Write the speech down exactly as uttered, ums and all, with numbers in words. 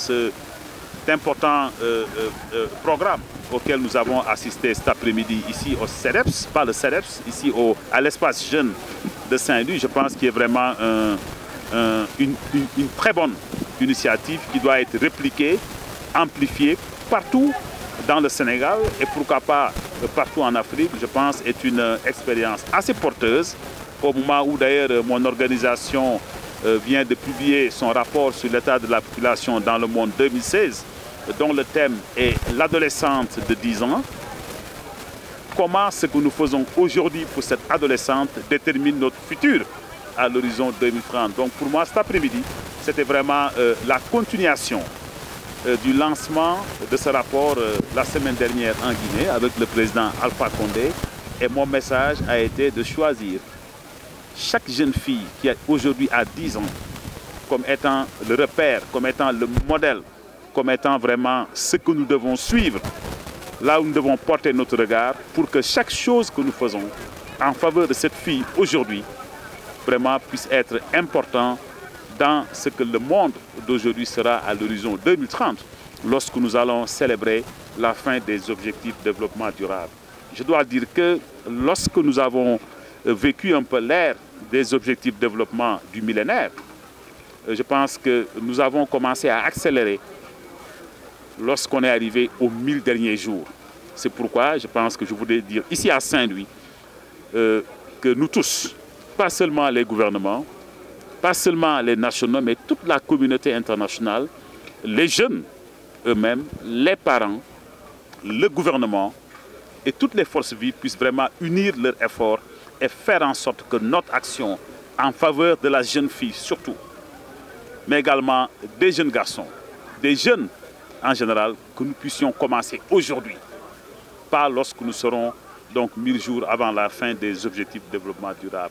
cet important euh, euh, programme auquel nous avons assisté cet après-midi ici au CEDEPS, pas le CEDEPS, ici au, à l'espace jeune de Saint-Louis. Je pense qu'il y a vraiment un, un, une, une, une très bonne initiative qui doit être répliquée, amplifiée partout dans le Sénégal et pourquoi pas partout en Afrique. Je pense est une expérience assez porteuse au moment où d'ailleurs mon organisation vient de publier son rapport sur l'état de la population dans le monde deux mille seize, dont le thème est l'adolescente de dix ans. Comment ce que nous faisons aujourd'hui pour cette adolescente détermine notre futur à l'horizon deux mille trente. Donc pour moi, cet après-midi, c'était vraiment euh, la continuation euh, du lancement de ce rapport euh, la semaine dernière en Guinée avec le président Alpha Condé. Et mon message a été de choisir chaque jeune fille qui aujourd'hui a dix ans comme étant le repère, comme étant le modèle, comme étant vraiment ce que nous devons suivre, là où nous devons porter notre regard pour que chaque chose que nous faisons en faveur de cette fille aujourd'hui vraiment puisse être important dans ce que le monde d'aujourd'hui sera à l'horizon deux mille trente, lorsque nous allons célébrer la fin des objectifs de développement durable. Je dois dire que lorsque nous avons vécu un peu l'ère des objectifs de développement du millénaire, je pense que nous avons commencé à accélérer lorsqu'on est arrivé aux mille derniers jours. C'est pourquoi je pense que je voudrais dire ici à Saint-Louis euh, que nous tous, pas seulement les gouvernements, pas seulement les nationaux, mais toute la communauté internationale, les jeunes eux-mêmes, les parents, le gouvernement et toutes les forces vives puissent vraiment unir leurs efforts et faire en sorte que notre action en faveur de la jeune fille surtout, mais également des jeunes garçons, des jeunes en général, que nous puissions commencer aujourd'hui, pas lorsque nous serons donc mille jours avant la fin des objectifs de développement durable.